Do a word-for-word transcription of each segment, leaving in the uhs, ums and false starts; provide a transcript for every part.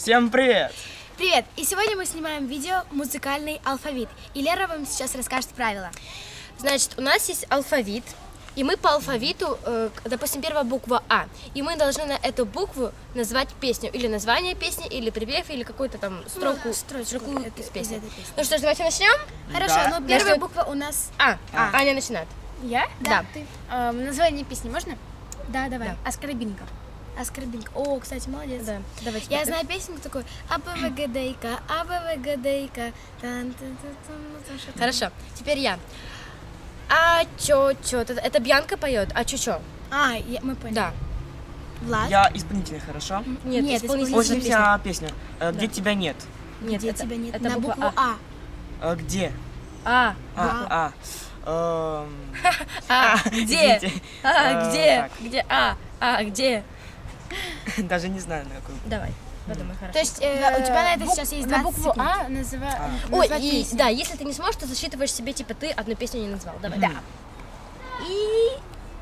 Всем привет! Привет! И сегодня мы снимаем видео «Музыкальный алфавит». И Лера вам сейчас расскажет правила. Значит, у нас есть алфавит, и мы по алфавиту, э, допустим, первая буква А, и мы должны на эту букву назвать песню, или название песни, или припев, или какую-то там строку, Ну, строчку строку это- из песни. из этой песни. Ну что ж, давайте начнем. Хорошо, Да. но первая Если- буква у нас... А, А. Аня начинает. Я? Да. Ты. А, название песни можно? Да, давай. Да. Аскорбинка. Аскорбинка. О, кстати, молодец. Да, давайте. Я припев. знаю песенку такую. А-Б-В-Г-Д-И-К, А-Б-В-Г-Д-И-К. Хорошо, теперь я. А чё, чё, это, это Бьянка поет, а чё, чё? А, я- мы поняли. Да. Влад? Я исполнитель, хорошо? Нет, Нет, исполнитель Очень песни. вся песня. Э, Где тебя нет? Нет, Где это, тебя нет? это На буква букву А. А. Э, Где? А, А, а. Эм, а, где? извините. А, Э, где? так. Где? А, а, где? Даже не знаю, на какую. Давай, подумай, хорошо. То есть э, у тебя на это бук- сейчас есть на двадцать букву секунд. А называ... А. Ой, назвать и, песню. да, если ты не сможешь, то засчитываешь себе, типа, ты одну песню не назвал. Давай. Да. И...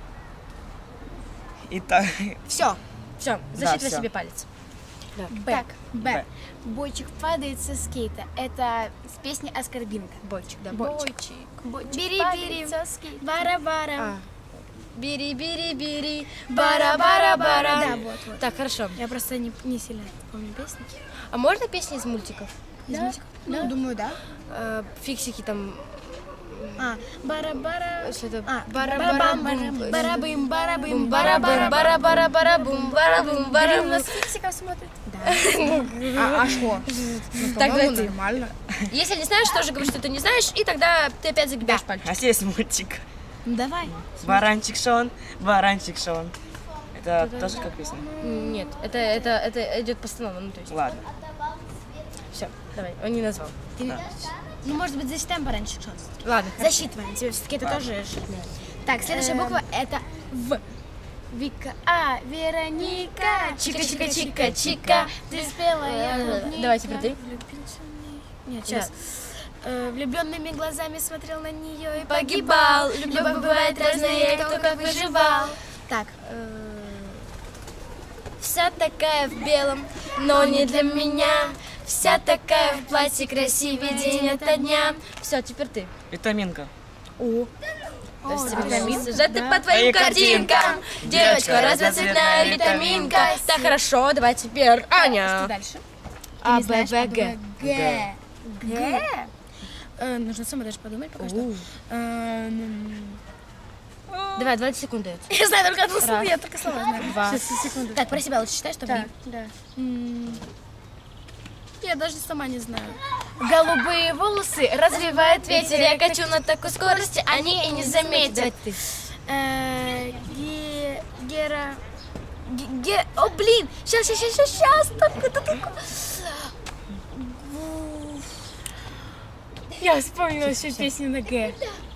Итак, Все. Все, засчитывай всё. себе палец. Так, Б. Б. Бойчик падает со скейта. Это с песни «Аскорбинка». Бойчик, да. Бойчик. Бойчик Бери, падает бери. со скейта. Бара-бара. А. Бери, бери, бери. Бара-бара-бара. Бара-бара-бара. Да, вот, вот. Так, хорошо. Я просто не, не сильно помню песни. А можно песни из мультиков? Из Да. мультиков? Ну, думаю, да. Э, фиксики там. А, бара-бара. Что-то. А, Бара-бара-бум. барабам, барабым, барабым, Бум, барабара. бара-бара-бара-бара-бум, бара-бум, Блин, у нас бара-бум. фиксиков смотрит. Да. А что? Тогда ты. Нормально. Если не знаешь, тоже говори, что ты не знаешь, и тогда ты опять загибаешь пальчик. а здесь мультик. Ну, давай. Баранчик Шон, баранчик Шон. Это тоже как песня? Нет, это, это, это идет постанова, ну то есть. Ладно. Все, давай, он не назвал. Ты- Ну, может быть, засчитаем пораньше шанс. Ладно, хорошо. Засчитываем. Тебе все-таки это тоже... Да. Так, следующая Эм. буква это В. Вика, а, Вероника, чика-чика-чика-чика, ты спела, я Э, клубника. давайте про «ты». Влюбился в неё. Нет, сейчас. Влюбленными глазами смотрел на нее и Погибал. погибал. Любовь бывает разная, кто как выживал. Так, Вся такая в белом, но не для меня. Вся такая в платье красивее день ото дня. Все, теперь ты. Витаминка. О. То есть тебе витамин, нравятся сюжеты по твоим Твои картинкам. картинкам. Девочка разноцветная Витаминка. витаминка. Так, хорошо, давай теперь Аня. Что дальше? А, не Б, знаешь, В, Г. Г. Г. Э, Нужно сама даже подумать пока что. У. Э, м, Давай, двадцать секунд дается. Я знаю только одно слово, я только слово знаю. Два. Сейчас, секунду. Так, про себя лучше читай, чтобы... Так, не- да. М, Я даже сама не знаю. Голубые волосы развивает ветер. Я качу на такой скорости, они и не заметят. Давай ты. Э, Ге... Гера... Ге... ге- О, блин! Сейчас, сейчас, сейчас, сейчас! Только, только. Я вспомнила еще песню на Г.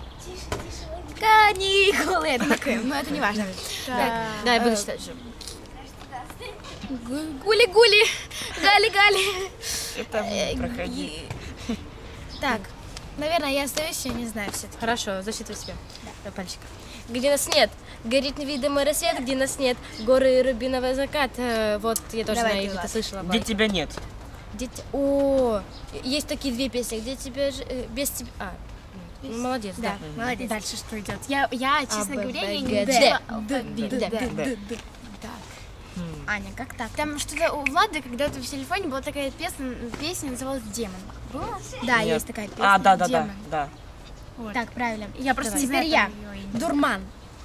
Каникулы! Это на К, но это не важно. Так, Давай, буду читать же. гули-гули! Гали-гали! Это проходи. Так, наверное, я остаюсь, я не знаю все-таки. Хорошо, засчитывай себя. Давай пальчик. Где нас нет, горит невидимый рассвет, где нас нет, горы и рубиновый закат. Э, Вот, я тоже Давай знаю, ты, где-то Влад. слышала. Где Влад. тебя нет? Где те- О, есть такие две песни. Где тебя ж- э, без тебя. А, ну, молодец, да. Молодец. Дальше что идет? Я, я честно А, Б, говоря, Б, я Г, не Д. знаю. Д, Д, Д, Д. Д. Аня, как так? Там что-то у Влада когда-то в телефоне была такая песня, песня называлась «Демон». Было? Да, Нет. есть такая песня. А, да, да, да, Демон. да. Так, правильно. Я просто не Теперь знаю, я. там её имя. Дурман.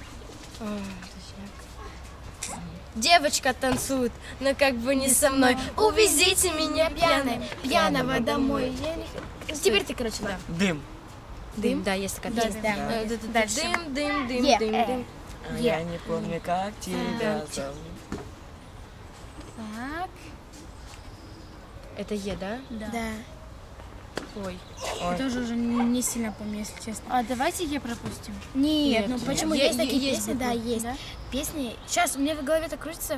Девочка танцует, но как бы не со мной. Увезите меня пьяной, Пьяного домой. Я не х- Теперь ты, короче, да. Дым. Дым, да, есть такая Да, песня. да. Э, д- д- Дальше. Дым, дым, дым, Е, дым, э. дым. А я не помню, как тебя зовут. Так. Это Е, да? Да. Ой. Ой. Тоже уже не не сильно помню, если честно. А давайте Е пропустим. Нет, Нет, ну нет. почему? Е- Есть е- такие есть песни, буквы. да, есть. Да? Песни. Сейчас у меня в голове так крутится.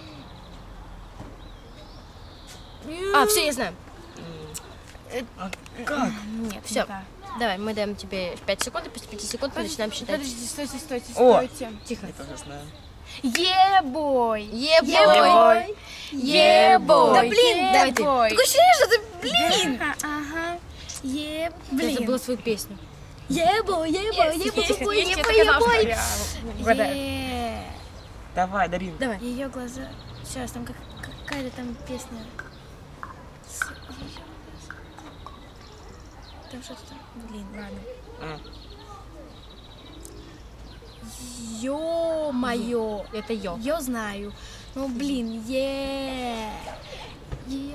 А, все, я знаю. А как? Нет, все. Давай, мы даем тебе пять секунд, и после пяти секунд мы начинаем считать. Подождите, стойте, стойте, О! стойте. Тихо. Я тоже знаю. Ебой. Ебой. Ебой. Да блин, Давай ты. такое ощущение, что ты, блин. Ага. Е, Ты блин. забыла свою песню. Ебо, ебо, ебо, ебо, ебо, ебо. Е. Давай, Дарин. Давай. Ее глаза. Сейчас, там как, какая-то там песня. С её глаза. Там что-то там. Блин, ладно. А. Ё-моё. Это ё. Я знаю. Ну, блин, е. Ее.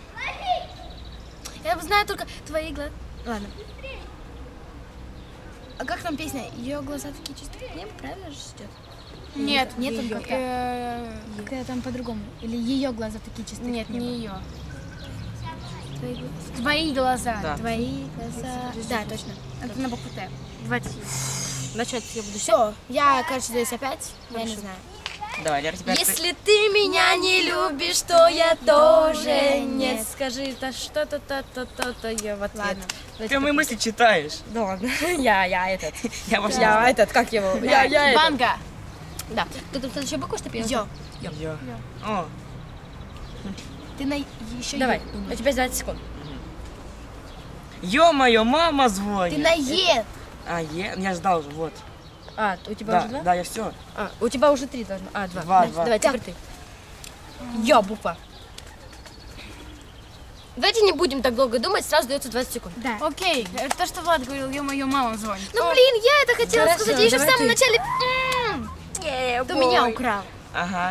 Я знаю только твои глаза. Ладно. А как там песня? Ее глаза такие чистые, как небо, правильно же идет? Нет, Нет, там её. как-то. Э, Какая там по-другому? Или ее глаза такие чистые? Нет, как небо? не ее. Твои глаза. Твои глаза. Да. Твои глаза. Да, точно. Это на букву Т. Давайте. Начать я буду. Все, я, короче, здесь опять. Я не знаю. Давай, Лера, тебя... Если ты меня не любишь, то я тоже нет. Скажи, то что-то, то-то, то-то, я в ответ. Ладно. Ты мои мысли читаешь. Да ладно. Я, я этот. Я вообще Я этот, как его? Я, я этот. Банга. Да. Кто там следующую букву, что пел? Йо. Я. О, Ты на еще Давай, у тебя двадцать секунд. ё-моё, мама Ты звонит. на Е. А, е? Я ждал уже, вот. А, у тебя Да, уже два? да, я все. А, у тебя уже три должно. А, два. Два, Да, два. Давай, теперь ты. Я буква. Давайте не будем так долго думать, сразу дается двадцать секунд. Да. Окей. Это то, что Влад говорил, ё-моё, мама звонит. Ну, блин, я это хотела Хорошо, сказать. Я еще в давай самом ты. начале. М, Ты меня украл. Ага.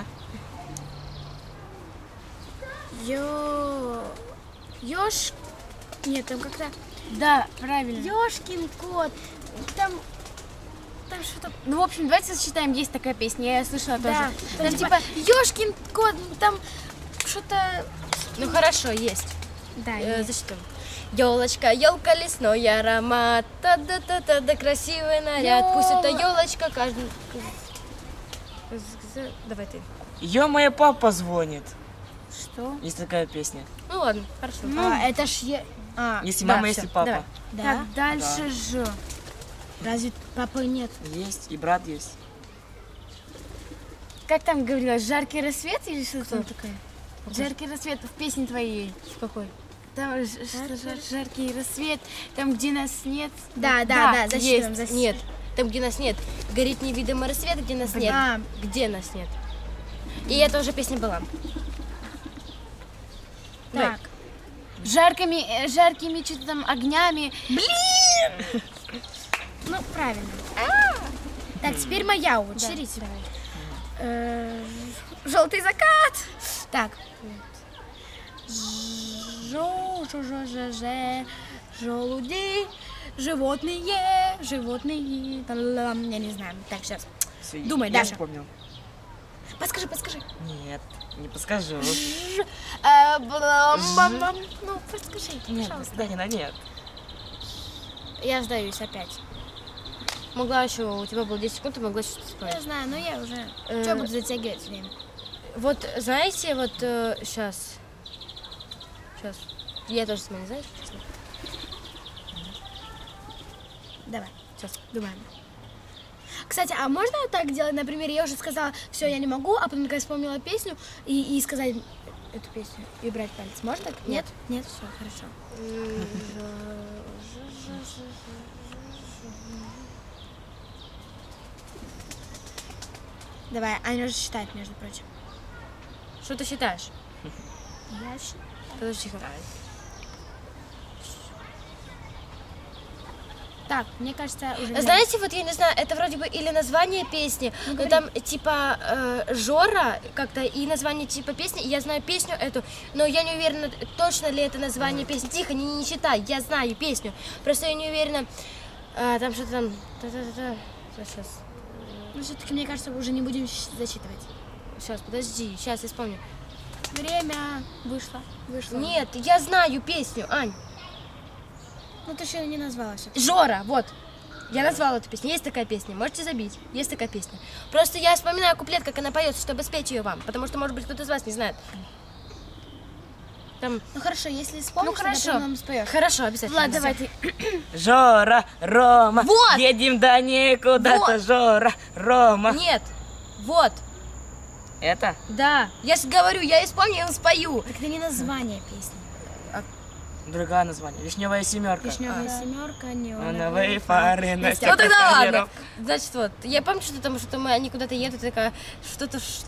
Ё. Ёж. Нет, там как-то. Да, правильно. Ёшкин кот. Там. Там что-то. Ну, в общем, давайте сочетаем. Есть такая песня, я слышала Да. тоже. Там типа Ёшкин кот. Там что-то. Ну хорошо, есть. Да. Э, есть. Зачем? Елочка, елка, лесной аромат, та-да-та-та, да красивый наряд. Пусть это елочка каждый. Давай ты. Ё-моё, папа звонит. Что? Есть такая песня. Ну ладно, хорошо. А, это ж я. А, Если да, мама, всё, если папа. давай. да. Так, дальше же. Разве папы нет? Есть, и брат есть. Как там говорила, жаркий рассвет или что Кто там? такая? Жаркий рассвет в песне твоей. В какой? Там ж- что, жар- жаркий рассвет, там, где нас нет. Да, да, да, за есть. щитом, за щитом. Нет, там, где нас нет. Горит невидимый рассвет, где нас нет. А. Где нас нет. И это уже песня была. Давай. Так. Жаркими, э, жаркими что-то там огнями. Ну, правильно. Так, теперь моя очередь. Э, Желтый закат. Так. Жо, жо, жо, жо, же, желуди, животные, животные. Та-ла-ла-ла. Я не знаю. Так, сейчас. Всё, Думай, я Даша. вспомнил. Подскажи, подскажи. Нет, не подскажу. Э, блам-бам-бам. Ну, подскажи, Нет, пожалуйста. Данина, нет. Я сдаюсь опять. Могла еще, у тебя было десять секунд, ты могла что-то Я сказать. знаю, но я уже. Э, Что буду затягивать время? Вот, знаете, вот сейчас. Сейчас. Я тоже смотрю, знаешь? Сейчас. Давай, Сейчас. думаем. Кстати, а можно вот так делать? Например, я уже сказала, все, я не могу, а потом такая вспомнила песню и, и сказать эту песню и брать палец. Можно так? Нет? Нет, все, хорошо. Давай, Аня уже считает, между прочим. Что ты считаешь? Я считаю. Подожди. Так, мне кажется, уже... Знаете, вот я не знаю, это вроде бы или название песни, но там типа э, Жора как-то и название типа песни. И я знаю песню эту, но я не уверена, точно ли это название песни. Тихо, не, не считай, я знаю песню. Просто я не уверена, э, там что-то там. Та-та-та-та. Сейчас, Ну, все-таки, мне кажется, уже не будем щ- зачитывать. сейчас, подожди, сейчас я вспомню. Время вышло. Вышло. Нет, я знаю песню, Ань. Ну, ты еще не назвала все. Жора, вот. Я назвала эту песню. Есть такая песня. Можете забить. Есть такая песня. Просто я вспоминаю куплет, как она поется, чтобы спеть ее вам. Потому что, может быть, кто-то из вас не знает. Там... Ну, хорошо, если вспомнишь, Ну, хорошо. тогда ты нам споешь. Хорошо, обязательно. Влад, давай ты. Жора, Рома, Вот! едем до никуда-то, Вот! Жора, Рома. Нет. Вот. Это? Да, я же говорю, я и вспомню, я спою. Так это не название песни. Другое название. Вишневая семерка. Вишневая семерка, Неоновые фары на Ну стеклах тогда ладно. тониров. Значит, вот, я помню, что там, что мы, они куда-то едут, такая, что-то... ш-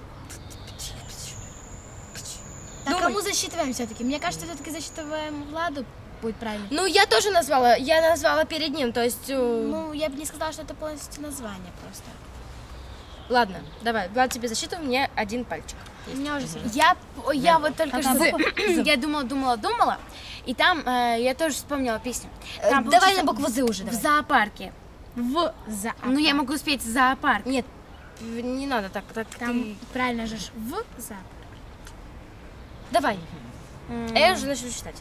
Так Думай. кому засчитываем все-таки? Мне кажется, все-таки засчитываем Владу, будет правильно. Ну, я тоже назвала, я назвала перед ним, то есть... э, Ну, я бы не сказала, что это полностью название просто. Ладно, давай, Влад тебе засчитывай, мне один пальчик. У меня уже сегодня. Я, я вот только Какая что... буква? Я думала, думала, думала. И там э, я тоже вспомнила песню. Э, Там, давай получается, на букву «З» уже, В давай. зоопарке. В Зоопарк. Ну, я могу спеть зоопарк. Нет, в- не надо так, так Там ты... правильно же ж в зоопарк. Давай, а я уже начну считать.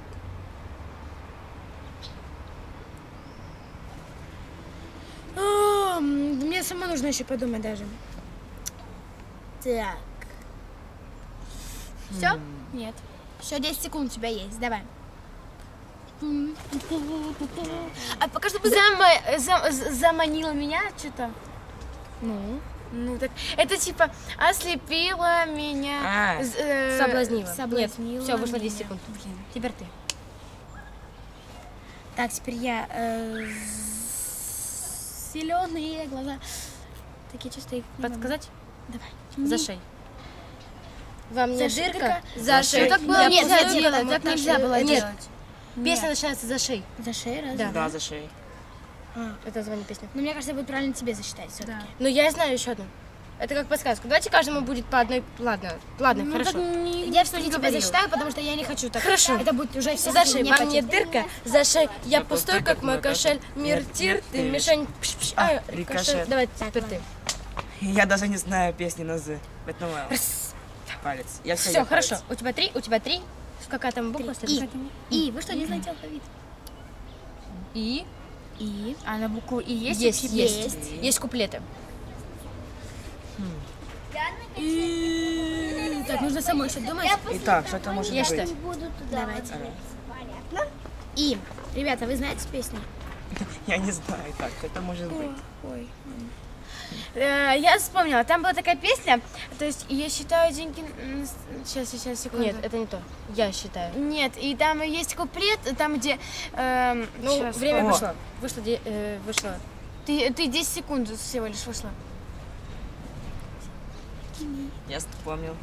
О, м, Мне сама нужно еще подумать даже. Так. Все? Нет. Еще десять секунд у тебя есть. Давай. А пока что быстро. Зама- зам- з- заманила меня что-то. Ну, Ну, так, это типа ослепила меня. А. з- э, Соблазнила. соблазнила Нет, все, вышло десять меня. секунд. Теперь ты. так, теперь я... Зеленые глаза. Такие чистые. не могу. Подсказать? Давай. За шею. Во мне За шею, дырка, дырка. за шею. так было Я нельзя пустую делать, кому-то так нельзя ш- было Нет, делать. песня начинается за шеей. За шею раз? Да. Да, за шеей. А, Это название песни. ну, мне кажется, будет правильно тебе засчитать все-таки. Но я знаю еще одну. Это как подсказка. Давайте каждому будет по одной. Ладно, ладно, Ну, хорошо. Я все-таки тебе засчитаю, потому что я не хочу так. Хорошо. Это будет уже все За шеей, во мне дырка, за шеей я пустой, как мой кошель. Мир тир, ты мишень. Пш-пш, А, а, рикошет. Давай, теперь ты. Я даже не знаю песни на «З». Поэтому палец. Я все, Все, хорошо. У тебя три, у тебя три. Какая там буква? И. И. Вы что, не знаете алфавит? И. И. А на букву И есть? Есть, вообще есть. песня? Есть куплеты. И. Так, нужно самой еще думать. Итак, что это может Я быть? считаю. Давайте. И. Ребята, вы знаете песню? Я не знаю, так, что это может быть. Ой. Э, Я вспомнила, там была такая песня, то есть я считаю деньги... Сейчас, сейчас, секунду. Нет, это не то. Я считаю. Нет, и там есть куплет, там где... эм, Ну, щас, время О. вышло. Вышло, де- э, вышло. Ты, ты десять секунд всего лишь вышла. Я вспомнил.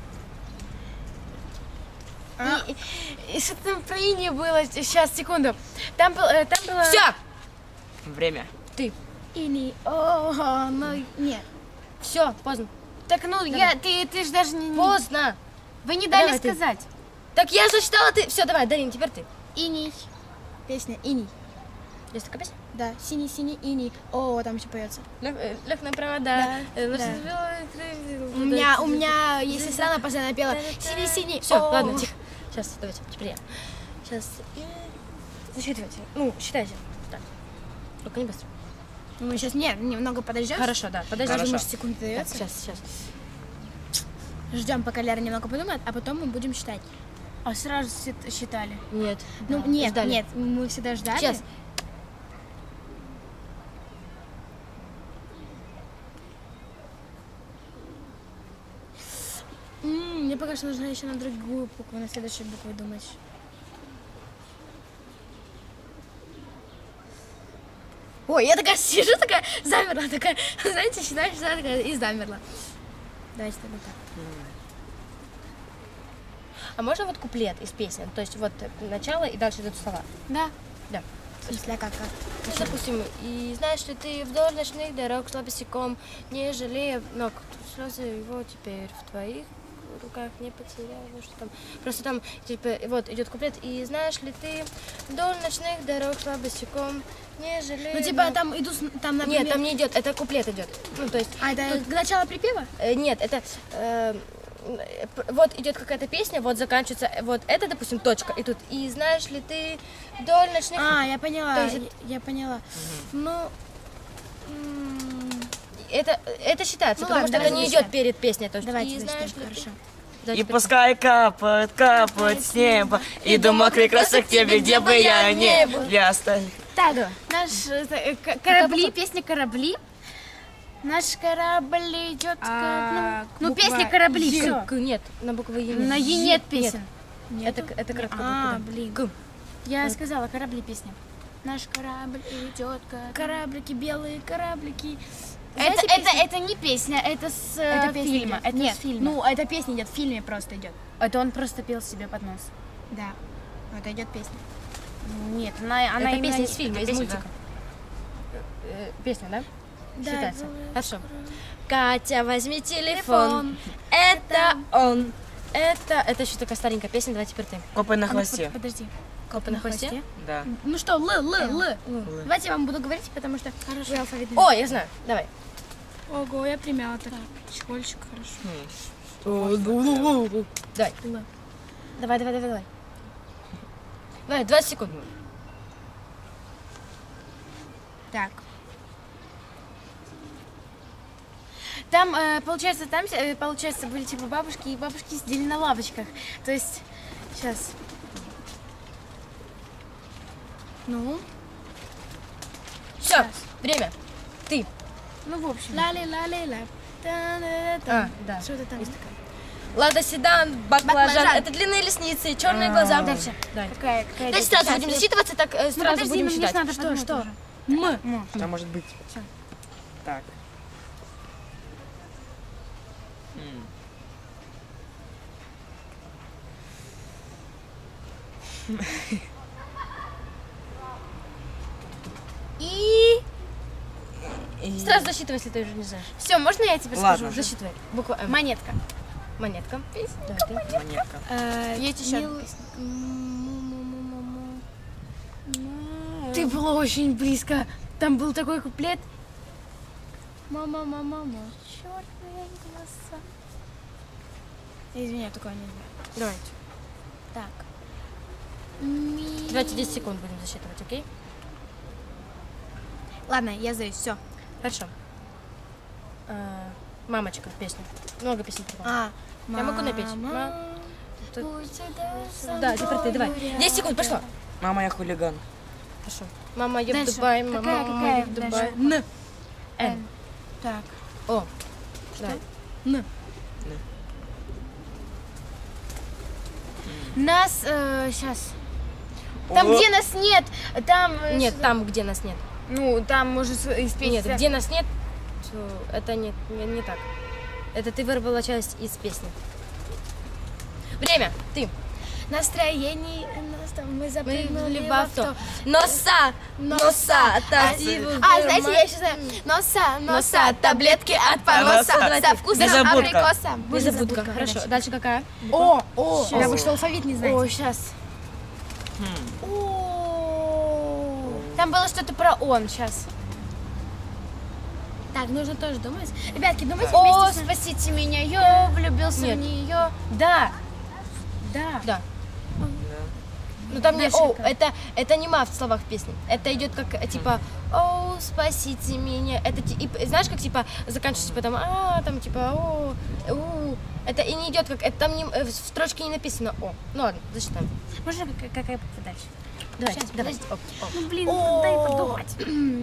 И, и что там про Ини было? Сейчас, секунду. Там, был, э, там было... Все! Время. Ты. И не. О, ну нет. Все, поздно. Так, ну, я, ты, ты же даже не... не- Поздно. Вы не дали Давай ты. сказать. Так я засчитала, ты. Все, давай, Дарин, теперь ты. Иней. Песня Иней. Есть такая песня? Да, синий-синий иней. О, там еще поется. Лег, э, лег на провода. Да, э, лошадь да. вела, э, У меня, у меня есть сестра, она постоянно пела синий-синий. Все, О. ладно, тихо. Сейчас, давайте, теперь я. Сейчас. Засчитывайте. Ну, считайте. Так. Только не быстро. Мы сейчас, нет, немного подождем. Хорошо, да. Подожди. Даже, Хорошо. может, секунд Так, дается. сейчас, сейчас. Ждем, пока Лера немного подумает, а потом мы будем считать. А сразу счит- считали. Нет. Ну, Да, нет, ждали. нет, мы всегда ждали. Сейчас. М, Мне пока что нужно еще на другую букву, на следующую букву думать. Ой, я такая сижу, такая замерла, такая, знаете, считаю, считаю, такая и замерла. Давайте тогда так. А можно вот куплет из песен? То есть вот начало и дальше идут слова. Да. Да. В смысле, а как, как? Ну, допустим, и знаешь ли ты вдоль ночных дорог шла босиком, не жалея ног, слезы его теперь в твоих руках не потеряла, что там. Просто там, типа, вот идет куплет, и знаешь ли ты вдоль ночных дорог шла босиком, не жалея Ну, типа, ног». там идут, с- там, например... Нет, там не идет, это куплет идет. Ну, то есть, А, это начало припева? э, нет, это... э, п- вот идет какая-то песня, вот заканчивается, э, вот это, допустим, точка, и тут, и знаешь ли ты вдоль ночных... А, я поняла, То есть я, я поняла. Ну, м, Это, это считается, Ну потому ладно, что это давайте не засчитаем. идет перед песней. То есть, давайте и знаешь зачитаем, ли ты- хорошо. Да, И теперь- пускай капает, капает с неба, иду мокрый красок тебе, где бы я не был. Я оставил. Так, Наш э, э, к- корабли, песня «Корабли». Наш корабль идет к А, дну. Ну, буква песня корабли, Е. все. К, нет, на букву Е нет. На Е нет песен. Это, это краткая А, буква, блин. да. К. Я сказала, корабли песня. Наш корабль идет к дну. Кораблики, белые кораблики. Это, Знаете это, песню? это не песня, это с э, Это песня фильма. идет. Это Нет, с фильма. ну, это песня идет, в фильме просто идет. Это он просто пел себе под нос. Да, это идет песня. Нет, она, она Это именно... песня из фильма, это из песня, мультика. Э, Песня, да? Да, Считается. было. Хорошо. Катя, возьми телефон. Это он. Это, это еще такая старенькая песня, давай теперь ты. Копы на А ну, хвосте. под- Подожди. Копы на хвосте? Да. Ну что, Л, Л, Л. Давайте я вам буду говорить, потому что вы алфавитный. О, я знаю, давай. Ого, я примяла так. Чехольчик, хорошо. Давай. Давай, давай, давай, давай. Давай, двадцать секунд. Так. Там, э, получается, там, э, получается, были типа бабушки, и бабушки сидели на лавочках. То есть, сейчас. Ну, Все, время. Ты. Ну, в общем. лали-лали-ла. А, да. Что это там? Лада седан, баклажан. Баклажан. Это длинные ресницы, черные глаза. Дальше. Давай. Какая, какая Давайте здесь? сразу будем засчитываться, так э, Ну, сразу подожди, будем ну, мне считать. надо Что, подумать что? тоже. М. Что может быть? Так. М. И... Сразу засчитывай, если ты уже не знаешь. Все, можно я тебе Ладно. скажу? Засчитывай. Буква М. Монетка. Монетка. Давай ты. Монетка. э, Есть еще мил- одна песня. М-м-м-м-м. Ты была очень близко. Там был такой куплет. Мама, мама, мама. Черные глаза. Извини, я такое не знаю. Давайте. Так. Ми- Давайте десять секунд будем засчитывать, окей? Ладно, я сдаюсь, все. Хорошо. А, Мамочка, песня. Много песен придумала. А, Я могу напеть? мама, Ма- Тут- пусть всегда со Да, теперь ты, давай. мною десять секунд, пошло. Мама, я хулиган. Хорошо. Мама, я в Дальше. Дубае, мама, Какая, мама, какая я в Дубае. дальше? Н. Н. Так. О. Давай. Н. Нас, сейчас. Там, О. где нас нет, там... э, Нет, с- там, где нас нет. Ну, там, может, с- из песни. Нет, где нас нет, то это не, не, не так. Это ты вырвала часть из песни. Время. Ты. Настроение нас там мы запрыгнули в авто. Носа, носа, А, тортиву. а, знаете, я еще знаю. Носа, носа, таблетки от поноса. Носа. Со вкусом Незабудка. абрикоса. Незабудка. Хорошо. Дальше какая? О, о, Я бы что алфавит не знаете. о, сейчас. Хм. О. Там было что-то про он, сейчас. Так, нужно тоже думать. Ребятки, думайте О, вместе с нами. спасите меня, я влюбился Нет. в нее. Да, да. Да. Ну там не Дальше о, какая? это, это не ма в словах песни. Это идет как э, типа о, спасите меня. Это ти- и, знаешь, как типа заканчивается потом а там типа о, у. Это и не идет как это там не, э, в строчке не написано о. Ну ладно, засчитаем. Можно какая, какая буква дальше? Давай, Сейчас, давай. подожди. Оп, оп. Ну, блин, О. дай подумать.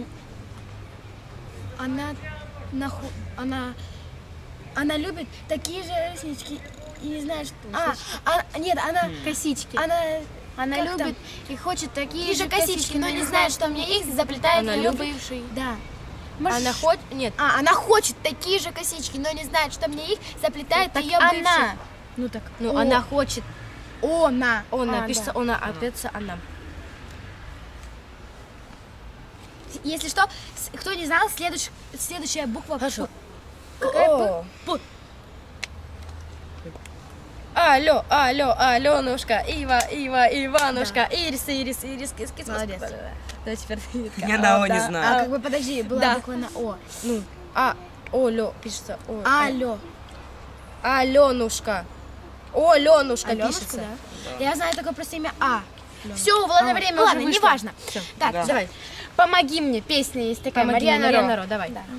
Она, наху... она, она любит такие же реснички и не знает, что... А, а, нет, она... Косички. Она, Она как любит там? и хочет такие, такие же косички, но не знает, что мне их заплетает Она ее любит? бывший. Да. Она хоть нет. А, она хочет такие же косички, но не знает, что мне их заплетает Так ее она. бывший. Ну так. Ну О. она хочет. Она. Она А, пишется да. она, а пишется она. Если что, с- кто не знал, следующ- следующая буква... Хорошо. Какая О. П? Алло, алло, Аленушка, Ива, Ива, Иванушка, Ирис, Ирис, Ирис, кис, кис, Молодец. Да, теперь ты. Я на О не А, знаю. как бы, подожди, была Да. буква на О. Ну, а, Олё, пишется. О, Алло. Аленушка. О, Аленушка Аленушка, пишется. да? Я знаю только просто имя А. Все, ладно, время ладно, уже вышло. неважно. Всё. Так, Да. Давай. Помоги мне, песня есть такая. Помоги Марьяна мне, Ро. Марьяна Ро, давай. Да.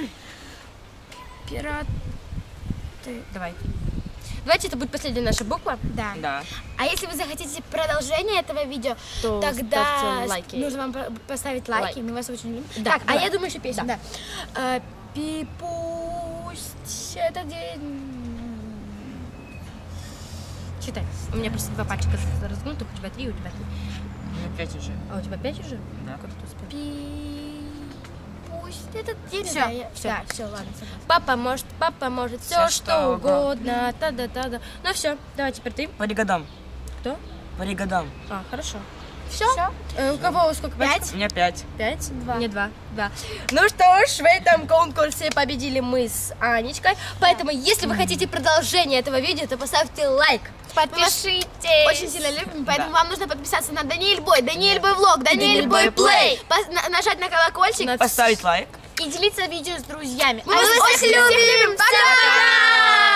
Пират. Давай. Давайте это будет последняя наша буква. Да. Да. А если вы захотите продолжение этого видео, То тогда ставьте лайки. нужно вам по- поставить лайки. Лайк. Мы вас очень любим. Да, так, а давай. я думаю, еще песню, да. Э, И пусть этот день... Читай. У меня просто два пальчика разгнутых, у тебя три, у тебя три. У меня пять уже. А у тебя пять уже? Да. Как ты успел? Пи... Пусть этот день... Всё, да, я- всё. Да, все, ладно, согласна. Папа может, папа может все, Всё, что, что угодно. Та-да-та-да. Ну все, давай теперь ты. По годам. Кто? По годам. А, хорошо. Все? Э, у кого сколько пальчиков? У меня пять. Пять? Два. Не два. Два. Ну что ж, в этом конкурсе победили мы с Анечкой. Поэтому, если вы хотите продолжение этого видео, то поставьте лайк. Подпишитесь. Очень сильно любим, поэтому Да. вам нужно подписаться на Даниэль Бой, Даниэль Бой Влог, Даниэль Даниэль Бой Бой Плей. Плей. Пос- на- Нажать на колокольчик На- Поставить лайк. и делиться видео с друзьями. Мы вас очень любим. Пока!